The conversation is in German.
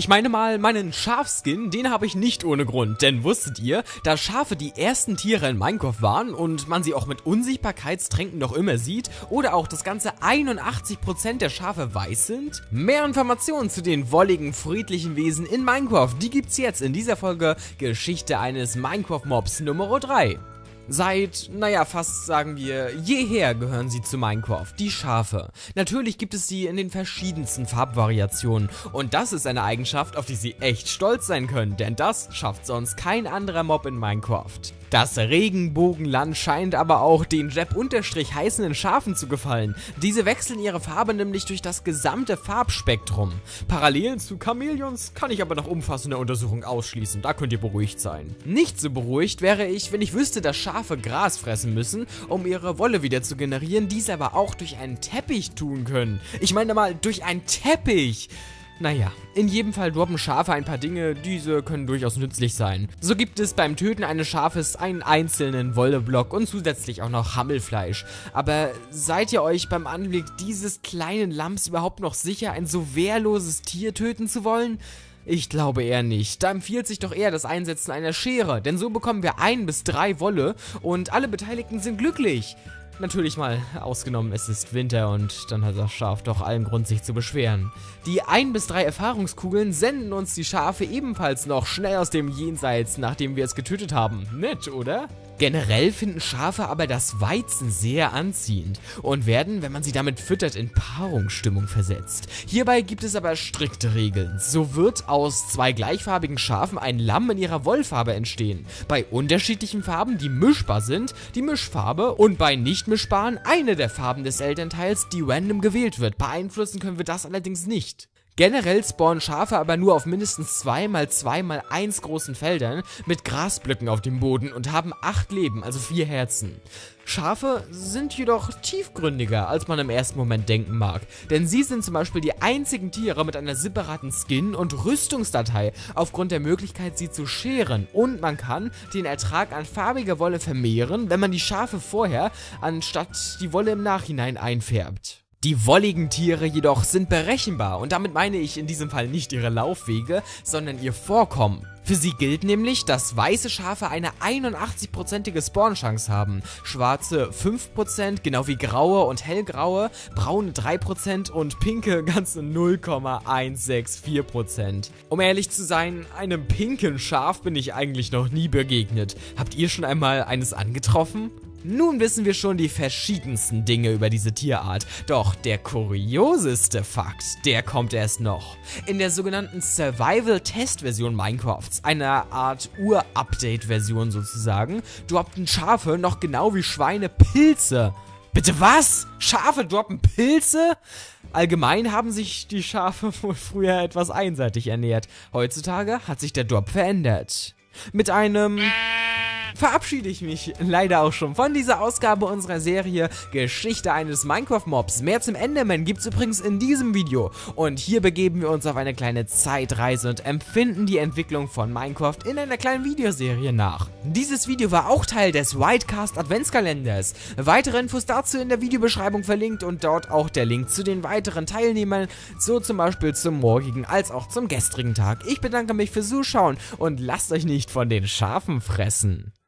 Ich meine mal, meinen Schafskin, den habe ich nicht ohne Grund, denn wusstet ihr, dass Schafe die ersten Tiere in Minecraft waren und man sie auch mit Unsichtbarkeitstränken noch immer sieht oder auch das ganze 81% der Schafe weiß sind? Mehr Informationen zu den wolligen, friedlichen Wesen in Minecraft, die gibt's jetzt in dieser Folge Geschichte eines Minecraft-Mobs Nummer 3. Seit, fast sagen wir, jeher gehören sie zu Minecraft, die Schafe. Natürlich gibt es sie in den verschiedensten Farbvariationen und das ist eine Eigenschaft, auf die sie echt stolz sein können, denn das schafft sonst kein anderer Mob in Minecraft. Das Regenbogenland scheint aber auch den Jeb-heißenden Schafen zu gefallen. Diese wechseln ihre Farbe nämlich durch das gesamte Farbspektrum. Parallelen zu Chamäleons kann ich aber nach umfassender Untersuchung ausschließen, da könnt ihr beruhigt sein. Nicht so beruhigt wäre ich, wenn ich wüsste, dass Schafe Gras fressen müssen, um ihre Wolle wieder zu generieren, dies aber auch durch einen Teppich tun können. Ich meine mal, durch einen Teppich! Naja, in jedem Fall droppen Schafe ein paar Dinge, diese können durchaus nützlich sein. So gibt es beim Töten eines Schafes einen einzelnen Wolleblock und zusätzlich auch noch Hammelfleisch. Aber seid ihr euch beim Anblick dieses kleinen Lamms überhaupt noch sicher, ein so wehrloses Tier töten zu wollen? Ich glaube eher nicht. Da empfiehlt sich doch eher das Einsetzen einer Schere, denn so bekommen wir 1 bis 3 Wolle und alle Beteiligten sind glücklich. Natürlich mal ausgenommen, es ist Winter und dann hat das Schaf doch allen Grund, sich zu beschweren. Die 1 bis 3 Erfahrungskugeln senden uns die Schafe ebenfalls noch schnell aus dem Jenseits, nachdem wir es getötet haben. Nett, oder? Generell finden Schafe aber das Weizen sehr anziehend und werden, wenn man sie damit füttert, in Paarungsstimmung versetzt. Hierbei gibt es aber strikte Regeln. So wird aus 2 gleichfarbigen Schafen ein Lamm in ihrer Wollfarbe entstehen. Bei unterschiedlichen Farben, die mischbar sind, die Mischfarbe und bei nicht mischbaren eine der Farben des Elternteils, die random gewählt wird. Beeinflussen können wir das allerdings nicht. Generell spawnen Schafe aber nur auf mindestens 2 x 2 x 1 großen Feldern mit Grasblöcken auf dem Boden und haben 8 Leben, also 4 Herzen. Schafe sind jedoch tiefgründiger, als man im ersten Moment denken mag, denn sie sind zum Beispiel die einzigen Tiere mit einer separaten Skin- und Rüstungsdatei aufgrund der Möglichkeit, sie zu scheren, und man kann den Ertrag an farbiger Wolle vermehren, wenn man die Schafe vorher, anstatt die Wolle im Nachhinein einfärbt. Die wolligen Tiere jedoch sind berechenbar und damit meine ich in diesem Fall nicht ihre Laufwege, sondern ihr Vorkommen. Für sie gilt nämlich, dass weiße Schafe eine 81%ige Spawnchance haben, schwarze 5%, genau wie graue und hellgraue, braune 3% und pinke ganze 0,164%. Um ehrlich zu sein, einem pinken Schaf bin ich eigentlich noch nie begegnet. Habt ihr schon einmal eines angetroffen? Nun wissen wir schon die verschiedensten Dinge über diese Tierart, doch der kurioseste Fakt, der kommt erst noch. In der sogenannten Survival-Test-Version Minecrafts, einer Art Ur-Update-Version sozusagen, droppten Schafe noch genau wie Schweine Pilze. Bitte was? Schafe droppen Pilze? Allgemein haben sich die Schafe wohl früher etwas einseitig ernährt. Heutzutage hat sich der Drop verändert. Mit einem verabschiede ich mich leider auch schon von dieser Ausgabe unserer Serie Geschichte eines Minecraft-Mobs. Mehr zum Enderman gibt's übrigens in diesem Video. Und hier begeben wir uns auf eine kleine Zeitreise und empfinden die Entwicklung von Minecraft in einer kleinen Videoserie nach. Dieses Video war auch Teil des Widecast Adventskalenders. Weitere Infos dazu in der Videobeschreibung verlinkt und dort auch der Link zu den weiteren Teilnehmern, so zum Beispiel zum morgigen als auch zum gestrigen Tag. Ich bedanke mich fürs Zuschauen und lasst euch nicht von den Schafen fressen.